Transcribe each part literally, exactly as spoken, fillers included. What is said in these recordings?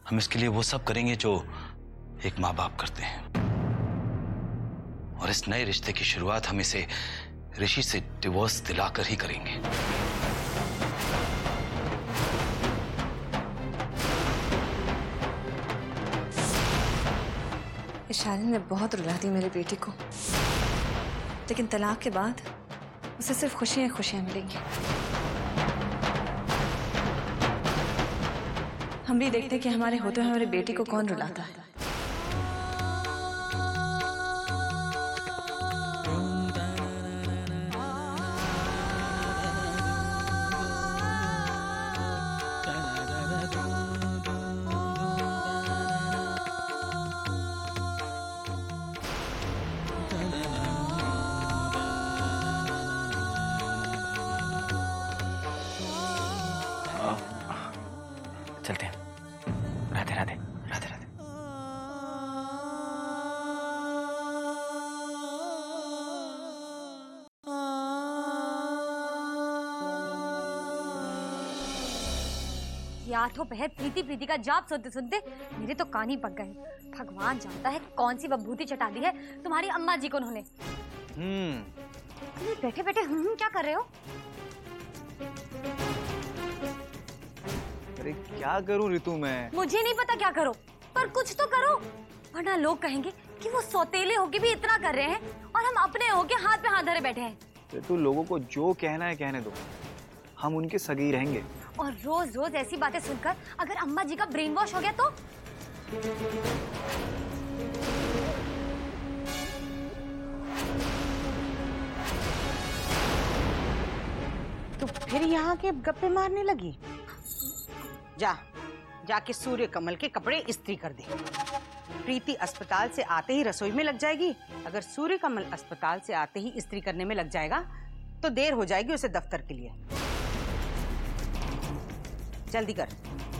हम इसके लिए वो सब करेंगे जो एक माँ बाप करते हैं। और इस नए रिश्ते की शुरुआत हम इसे ऋषि से डिवोर्स दिलाकर ही करेंगे। शालिन ने बहुत रुला दी मेरी बेटी को, लेकिन तलाक के बाद उसे सिर्फ खुशियां खुशियां मिलेंगी। हम भी देखते कि हमारे होते हुए हमारी बेटी को कौन रुलाता है। चलते हैं। राधे राधे राधे राधे। यार तो बहर प्रीति प्रीति का जाप सुनते सुनते मेरे तो कान ही पक गए। भगवान जानता है कौन सी बभूति चटा दी है तुम्हारी अम्मा जी को उन्होंने। हम्म बैठे बैठे हम्म क्या कर रहे हो? अरे क्या करूं ऋतु मैं? मुझे नहीं पता क्या करो, पर कुछ तो करो, वरना लोग कहेंगे कि वो सौतेले होके भी इतना कर रहे हैं और हम अपने होके हाथ पे हाथ धरे बैठे हैं। ऋतु लोगों को जो कहना है कहने दो, हम उनके सगे ही रहेंगे। और रोज रोज ऐसी बातें सुनकर अगर अम्मा जी का ब्रेन वॉश हो गया तो? तो फिर यहाँ के गप्पे मारने लगी? जा जाके सूर्य कमल के कपड़े इस्त्री कर दे। प्रीति अस्पताल से आते ही रसोई में लग जाएगी। अगर सूर्य कमल अस्पताल से आते ही इस्त्री करने में लग जाएगा तो देर हो जाएगी उसे दफ्तर के लिए। जल्दी कर।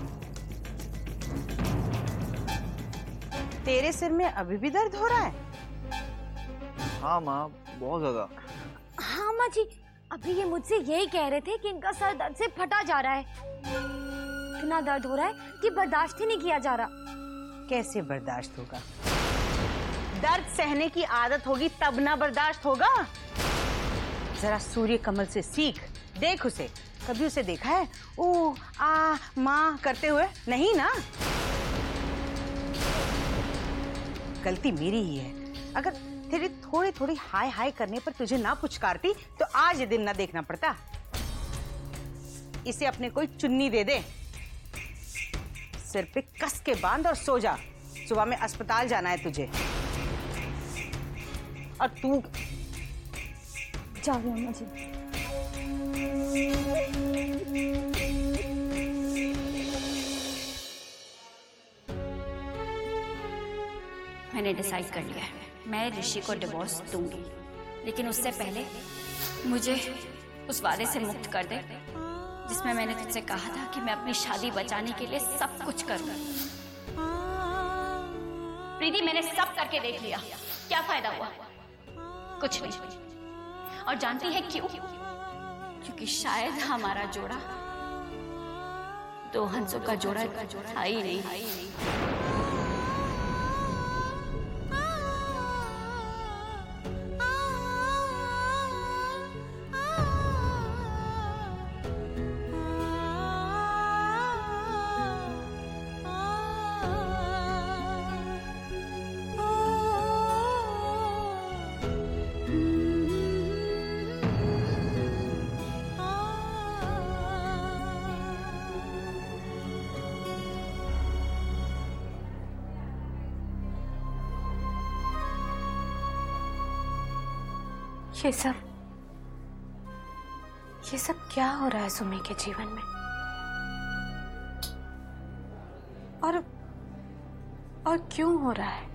तेरे सिर में अभी भी दर्द हो रहा है? हाँ माँ, बहुत ज्यादा। हाँ माँ जी, अभी ये मुझसे यही कह रहे थे कि इनका सर दर्द से फटा जा रहा है। इतना दर्द हो रहा है कि बर्दाश्त ही नहीं किया जा रहा। कैसे बर्दाश्त होगा? दर्द सहने की आदत होगी तब ना बर्दाश्त होगा। जरा सूर्य कमल से सीख, देख उसे। कभी उसे देखा है ओ आ माँ करते हुए? नहीं ना। गलती मेरी ही है। अगर तेरी थोड़ी थोड़ी हाय हाय करने पर तुझे ना पुचकारती तो आज ये दिन ना देखना पड़ता। इसे अपने कोई चुन्नी दे दे, सिर पे कस के बांध और सो जा। सुबह में अस्पताल जाना है तुझे। और तू जाओ अम्मा जी। मैंने डिसाइड कर लिया है, मैं ऋषि को डिवोर्स दूंगी, लेकिन उससे पहले मुझे उस वादे से मुक्त कर दे जिसमें मैंने तुझसे कहा था कि मैं अपनी शादी बचाने के लिए सब कुछ करूंगा। प्रीति, मैंने सब करके देख लिया, क्या फायदा हुआ? कुछ नहीं। और जानती है क्यों? क्योंकि शायद हमारा जोड़ा दो हंसों का जोड़ा था ही नहीं। ये सब ये सब क्या हो रहा है सुमी के जीवन में? और और क्यों हो रहा है?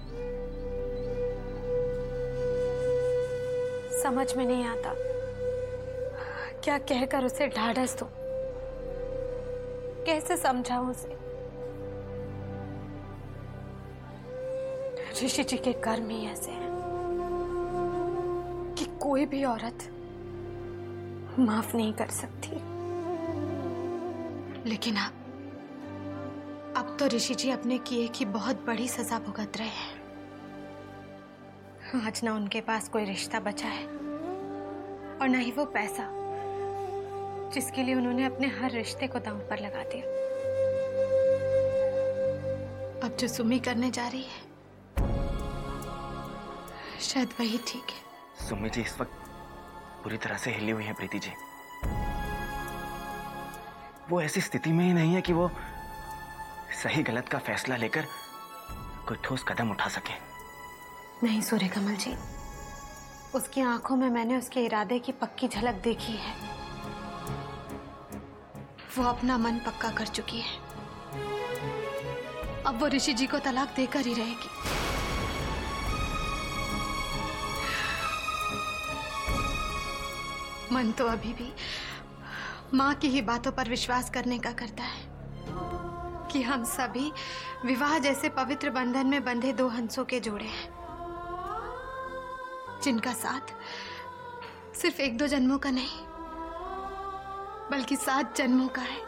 समझ में नहीं आता। क्या कहकर उसे ढाढ़स दूं? कैसे समझाऊं उसे? ऋषि जी के कर्म ही ऐसे हैं कि कोई भी औरत माफ नहीं कर सकती। लेकिन अब अब तो ऋषि जी अपने किए की बहुत बड़ी सजा भुगत रहे हैं। आज ना उनके पास कोई रिश्ता बचा है और ना ही वो पैसा जिसके लिए उन्होंने अपने हर रिश्ते को दांव पर लगा दिया। अब जो सुमी करने जा रही है शायद वही ठीक है। सुमी जी इस वक्त पूरी तरह से हिली हुई है प्रीति जी। वो ऐसी स्थिति में ही नहीं है कि वो सही गलत का फैसला लेकर कोई ठोस कदम उठा सके। नहीं सूर्य कमल जी, उसकी आंखों में मैंने उसके इरादे की पक्की झलक देखी है। वो अपना मन पक्का कर चुकी है। अब वो ऋषि जी को तलाक देकर ही रहेगी। मन तो अभी भी माँ की ही बातों पर विश्वास करने का करता है कि हम सभी विवाह जैसे पवित्र बंधन में बंधे दो हंसों के जोड़े हैं, जिनका साथ सिर्फ एक दो जन्मों का नहीं बल्कि सात जन्मों का है।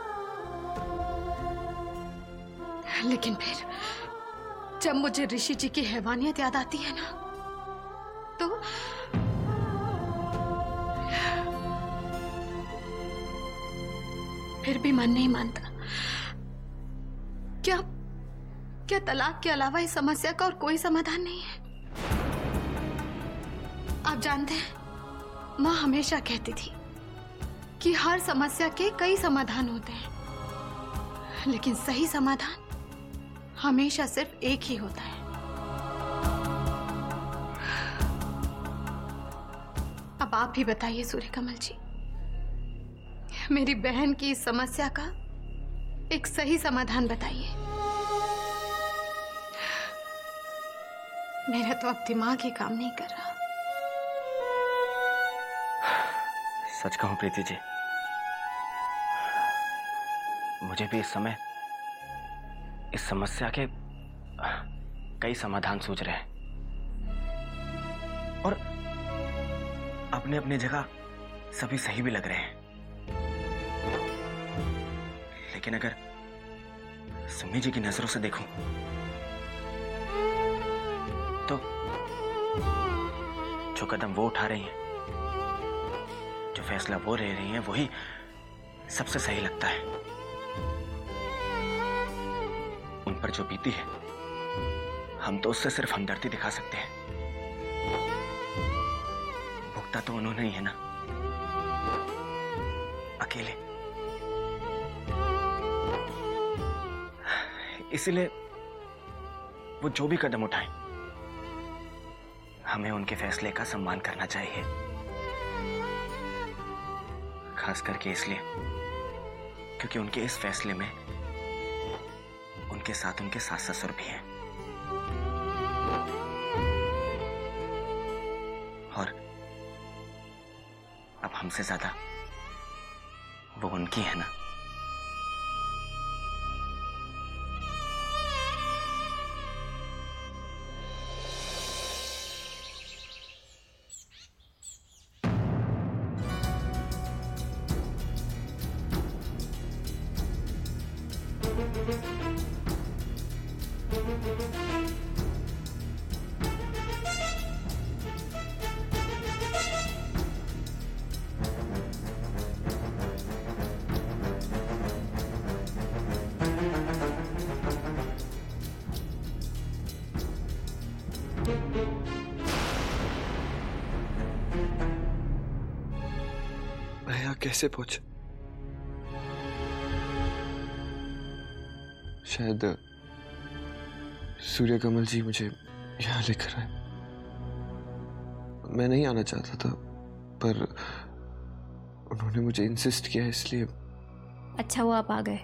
लेकिन फिर जब मुझे ऋषि जी की हैवानियत याद आती है ना, तो फिर भी मन नहीं मानता। क्या क्या तलाक के अलावा इस समस्या का और कोई समाधान नहीं है? आप जानते हैं, माँ हमेशा कहती थी कि हर समस्या के कई समाधान होते हैं, लेकिन सही समाधान हमेशा सिर्फ एक ही होता है। अब आप ही बताइए सूर्य कमल जी, मेरी बहन की इस समस्या का एक सही समाधान बताइए। मेरा तो अब दिमाग ही काम नहीं कर रहा। सच कहूं प्रीति जी, मुझे भी इस समय इस समस्या के कई समाधान सूझ रहे हैं और अपने अपने जगह सभी सही भी लग रहे हैं। लेकिन अगर सुमी जी की नजरों से देखूं तो जो कदम वो उठा रही हैं, जो फैसला वो ले रही हैं, वही सबसे सही लगता है। उन पर जो बीती है, हम तो उससे सिर्फ हमदर्दी दिखा सकते हैं। भुगता तो उन्होंने ही है ना, अकेले। इसलिए वो जो भी कदम उठाएं, हमें उनके फैसले का सम्मान करना चाहिए। खास करके इसलिए क्योंकि उनके इस फैसले में उनके साथ उनके सास ससुर भी हैं और अब हमसे ज्यादा वो उनकी है ना। मैं यहाँ कैसे पहुंचा? शायद सूर्य कमल जी मुझे यहाँ लेकर आए। मैं नहीं आना चाहता था, पर उन्होंने मुझे इंसिस्ट किया, इसलिए। अच्छा हुआ आप आ गए।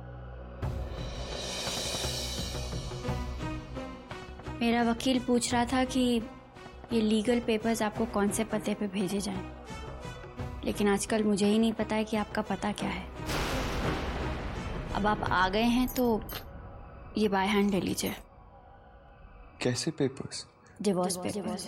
मेरा वकील पूछ रहा था कि ये लीगल पेपर्स आपको कौन से पते पे भेजे जाएं, लेकिन आजकल मुझे ही नहीं पता है कि आपका पता क्या है। अब आप आ गए हैं तो ये बाय हैंड ले लीजिए। कैसे पेपर्स? Divorce papers.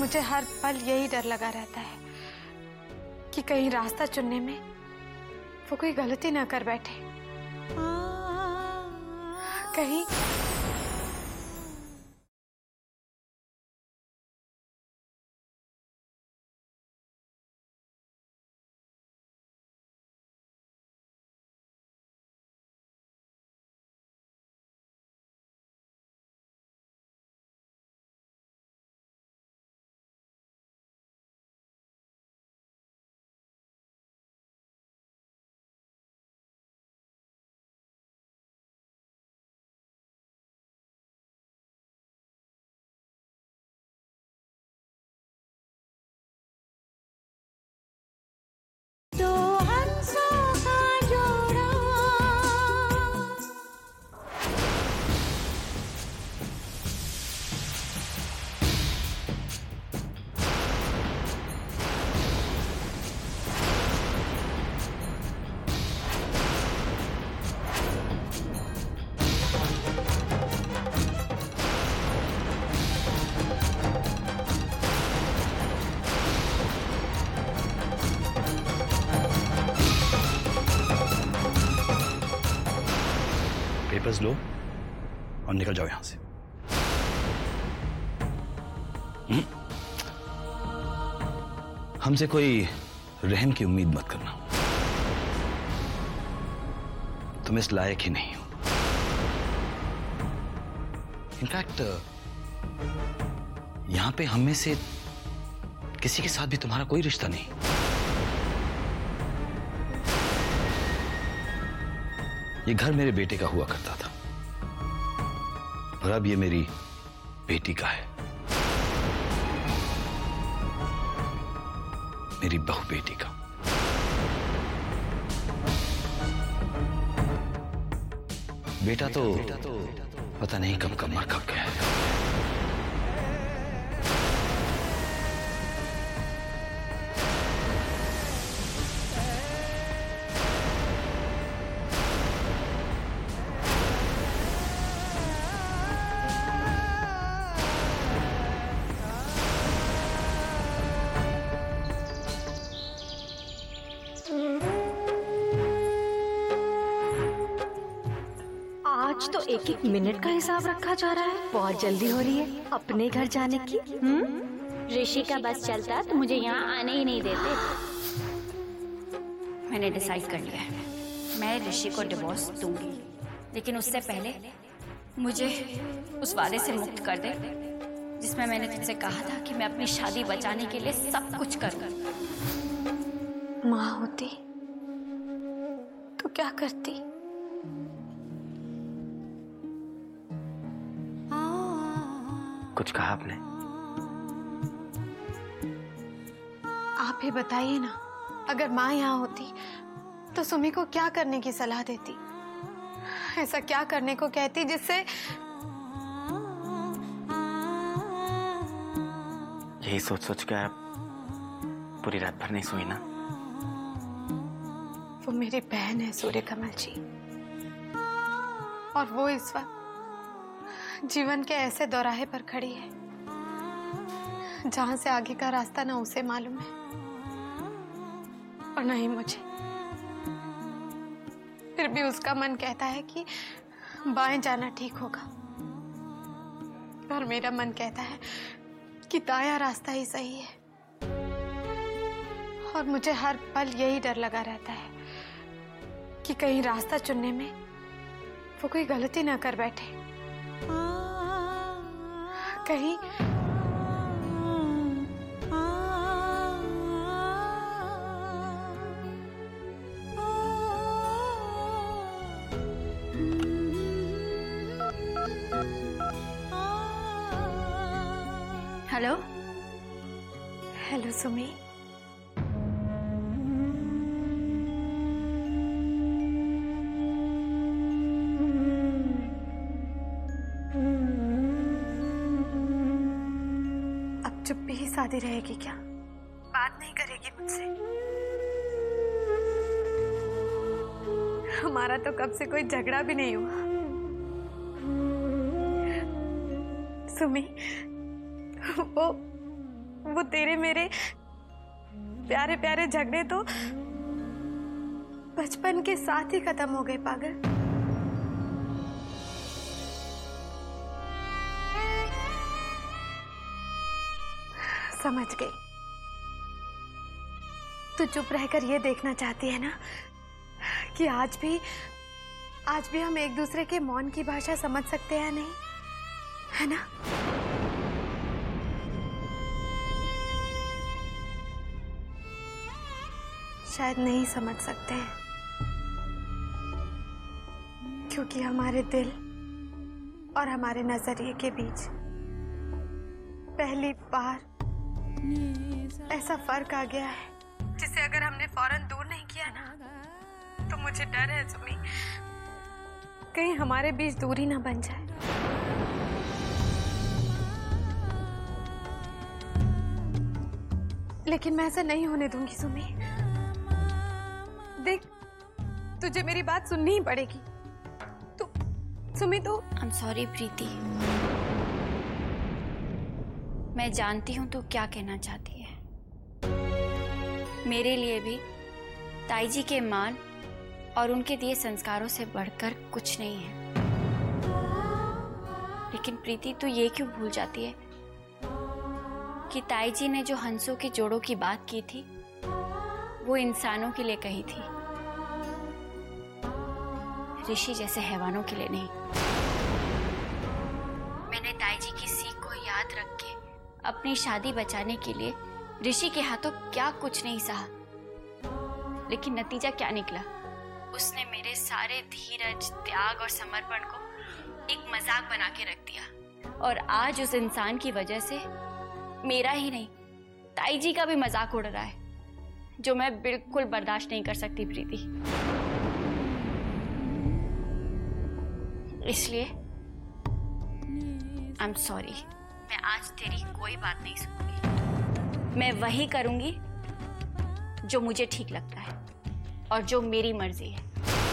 मुझे हर पल यही डर लगा रहता है कि कहीं रास्ता चुनने में वो कोई गलती ना कर बैठे। कहीं पेपर्स लो और निकल जाओ यहां से। हम्म? हमसे कोई रहम की उम्मीद मत करना, तुम इस लायक ही नहीं हो। इनफैक्ट यहां पे हम में से किसी के साथ भी तुम्हारा कोई रिश्ता नहीं। ये घर मेरे बेटे का हुआ करता था और अब ये मेरी बेटी का है, मेरी बहू बेटी का। बेटा तो पता नहीं कब कब मर कब गया है। आज तो एक एक मिनट का हिसाब रखा जा रहा है। बहुत जल्दी हो रही है अपने घर जाने की। हम्म ऋषि का बस चलता तो मुझे यहाँ आने ही नहीं देते। मैंने डिसाइड कर लिया है, मैं ऋषि को डिवोर्स दूंगी, लेकिन उससे पहले मुझे उस वादे से मुक्त कर दे जिसमें मैंने तुझसे कहा था कि मैं अपनी शादी बचाने के लिए सब कुछ करूँ। माँ होती तो क्या करती? कुछ कहा आपने? आप ही बताइए ना, अगर माँ यहाँ होती तो सुमी को क्या करने की सलाह देती? ऐसा क्या करने को कहती जिससे यही सोच सोच के आप पूरी रात भर नहीं सोई ना? वो मेरी बहन है सूर्य कमल जी, और वो इस वक्त जीवन के ऐसे दौराहे पर खड़ी है जहां से आगे का रास्ता ना उसे मालूम है और ना ही मुझे। फिर भी उसका मन कहता है कि बाएं जाना ठीक होगा, और मेरा मन कहता है कि दायां रास्ता ही सही है। और मुझे हर पल यही डर लगा रहता है कि कहीं रास्ता चुनने में वो कोई गलती ना कर बैठे। कहीं हेलो हेलो सुमी, अब चुप्पी ही शादी रहेगी क्या? बात नहीं करेगी मुझसे? हमारा तो कब से कोई झगड़ा भी नहीं हुआ। सुमी, वो वो तेरे मेरे प्यारे प्यारे झगड़े तो बचपन के साथ ही खत्म हो गए पागल। समझ गई। तू चुप रहकर ये देखना चाहती है ना कि आज भी आज भी हम एक दूसरे के मौन की भाषा समझ सकते हैं या नहीं, है ना? शायद नहीं समझ सकते हैं क्योंकि हमारे दिल और हमारे नजरिए के बीच पहली बार ऐसा फर्क आ गया है जिसे अगर हमने फौरन दूर नहीं किया ना तो मुझे डर है सुमी, कहीं हमारे बीच दूरी ना बन जाए। लेकिन मैं ऐसा नहीं होने दूंगी सुमी। देख, तुझे मेरी बात सुननी ही पड़ेगी। तू सुमी तो आई एम सॉरी प्रीति, मैं जानती हूँ तू क्या कहना चाहती है। मेरे लिए भी ताई जी के मान और उनके दिए संस्कारों से बढ़कर कुछ नहीं है। लेकिन प्रीति तू ये क्यों भूल जाती है कि ताई जी ने जो हंसों के जोड़ों की बात की थी वो इंसानों के लिए कही थी, ऋषि जैसे हैवानों के लिए नहीं। मैंने ताई जी की सीख को याद रख के अपनी शादी बचाने के लिए ऋषि के हाथों क्या कुछ नहीं सहा, लेकिन नतीजा क्या निकला? उसने मेरे सारे धीरज, त्याग और समर्पण को एक मजाक बना के रख दिया। और आज उस इंसान की वजह से मेरा ही नहीं, ताई जी का भी मजाक उड़ रहा है, जो मैं बिल्कुल बर्दाश्त नहीं कर सकती प्रीति। इसलिए आई एम सॉरी, मैं आज तेरी कोई बात नहीं सुनूंगी। मैं वही करूंगी जो मुझे ठीक लगता है और जो मेरी मर्जी है।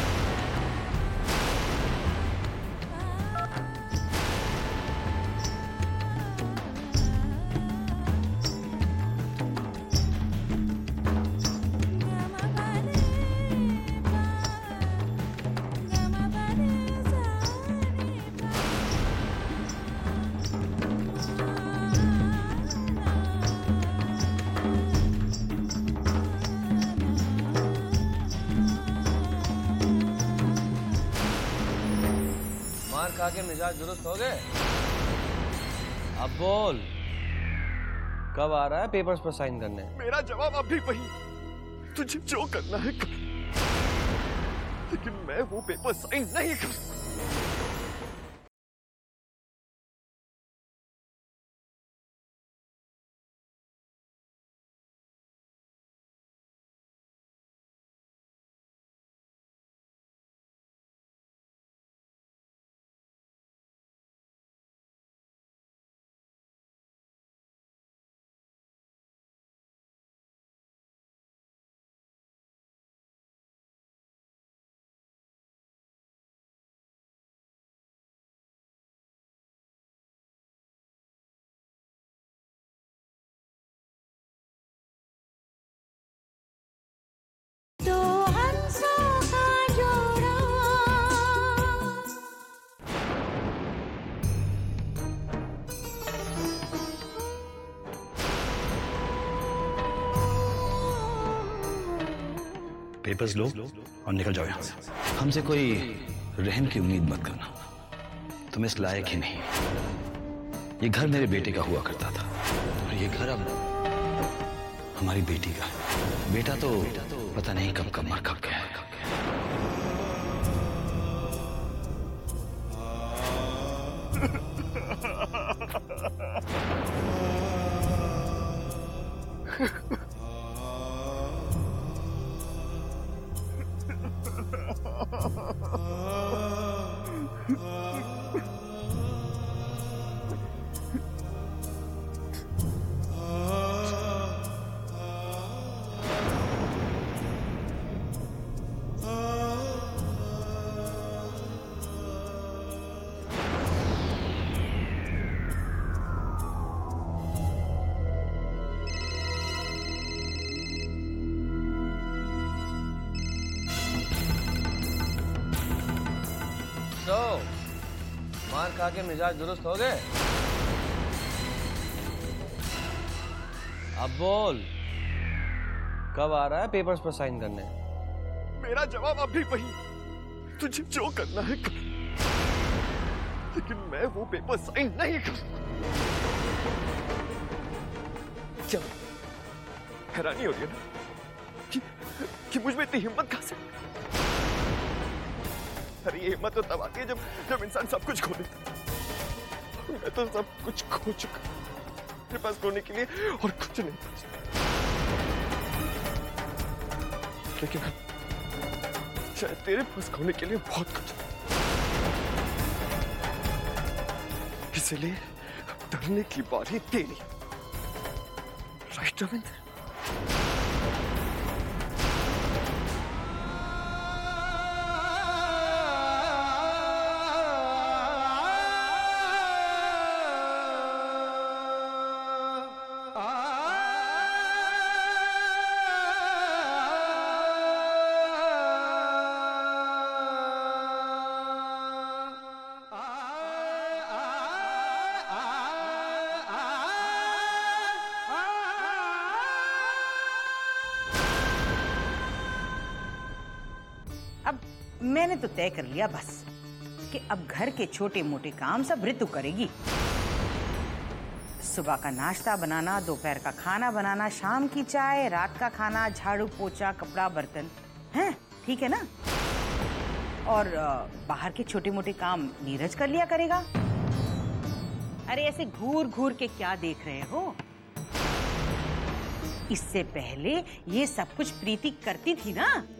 खा के मिजाज दुरुस्त हो गए? अब बोल, कब आ रहा है पेपर्स पर साइन करने? मेरा जवाब अभी वही, तुझे जो करना है कर, लेकिन मैं वो पेपर साइन नहीं कर सकता। पेपर्स लो और निकल जाओ यहां से। हमसे कोई रहम की उम्मीद मत करना, तुम इस लायक ही नहीं। ये घर मेरे बेटे का हुआ करता था और ये घर अब हमारी बेटी का है। बेटा तो पता नहीं कब कब मर कब गया है। रितु, मार खा के मिजाज दुरुस्त हो गए? अब बोल, कब आ रहा है पेपर्स पर साइन करने? मेरा जवाब अभी वही, तुझे जो करना है कर, लेकिन मैं वो पेपर साइन नहीं करूंगा। क्या हैरानी हो रही है ना कि, कि मुझ में इतनी हिम्मत कहां से? अरे ये हिम्मत तो तब आती है जब जब इंसान सब कुछ खो देता है। मैं तो सब कुछ खो चुका, मेरे पास खोने के लिए और कुछ नहीं बचा। लेकिन शायद तेरे पास खोने के लिए बहुत कुछ है, इसलिए डरने की बारी तेरी। राइट रविंद्र? अब मैंने तो तय कर लिया बस कि अब घर के छोटे मोटे काम सब ऋतु करेगी। सुबह का नाश्ता बनाना, दोपहर का खाना बनाना, शाम की चाय, रात का खाना, झाड़ू पोछा, कपड़ा बर्तन, हैं? ठीक है ना? और अ, बाहर के छोटे मोटे काम नीरज कर लिया करेगा। अरे ऐसे घूर घूर के क्या देख रहे हो? इससे पहले ये सब कुछ प्रीति करती थी ना।